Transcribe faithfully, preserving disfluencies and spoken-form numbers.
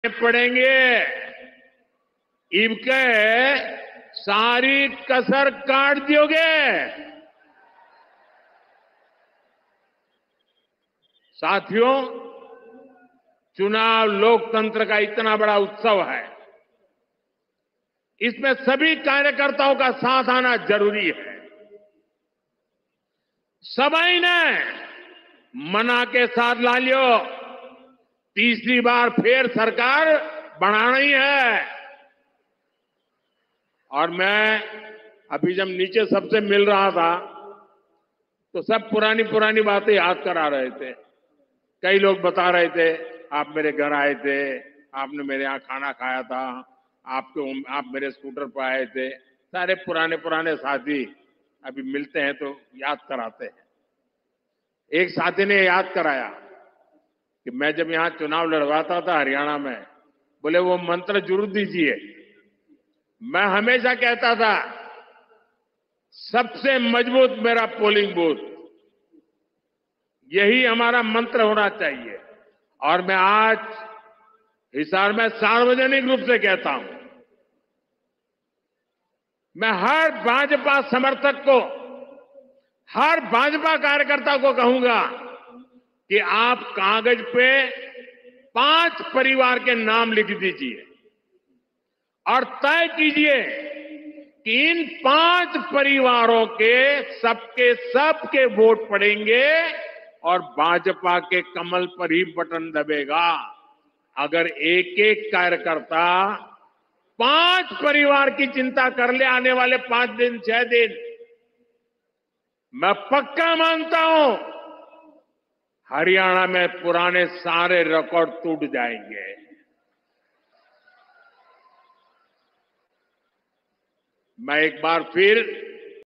पड़ेंगे। इनके सारी कसर काट दियोगे। साथियों, चुनाव लोकतंत्र का इतना बड़ा उत्सव है, इसमें सभी कार्यकर्ताओं का साथ आना जरूरी है। सभी ने मना के साथ ला लियो, तीसरी बार फिर सरकार बनाना ही है। और मैं अभी जब नीचे सबसे मिल रहा था तो सब पुरानी पुरानी बातें याद करा रहे थे। कई लोग बता रहे थे, आप मेरे घर आए थे, आपने मेरे यहाँ खाना खाया था, आपको आप मेरे स्कूटर पर आए थे। सारे पुराने पुराने साथी अभी मिलते हैं तो याद कराते हैं। एक साथी ने याद कराया कि मैं जब यहां चुनाव लड़वाता था हरियाणा में, बोले वो मंत्र जरूर दीजिए। मैं हमेशा कहता था सबसे मजबूत मेरा पोलिंग बूथ, यही हमारा मंत्र होना चाहिए। और मैं आज हिसार में सार्वजनिक रूप से कहता हूं, मैं हर भाजपा समर्थक को, हर भाजपा कार्यकर्ता को कहूंगा कि आप कागज पे पांच परिवार के नाम लिख दीजिए और तय कीजिए कि इन पांच परिवारों के सबके सबके वोट पड़ेंगे और भाजपा के कमल पर ही बटन दबेगा। अगर एक एक कार्यकर्ता पांच परिवार की चिंता कर ले आने वाले पांच दिन छह दिन, मैं पक्का मानता हूं हरियाणा में पुराने सारे रिकॉर्ड टूट जाएंगे। मैं एक बार फिर